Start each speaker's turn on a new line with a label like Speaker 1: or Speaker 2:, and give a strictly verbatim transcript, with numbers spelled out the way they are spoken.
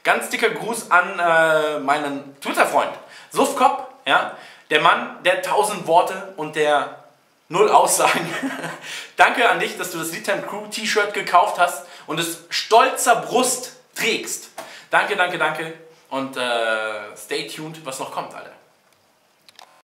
Speaker 1: Ganz dicker Gruß an äh, meinen Twitter-Freund Sufkop, ja, der Mann der tausend Worte und der null Aussagen. Danke an dich, dass du das Leadtime Crew T-Shirt gekauft hast und es stolzer Brust trägst. Danke, danke, danke und äh, stay tuned, was noch kommt, Alter.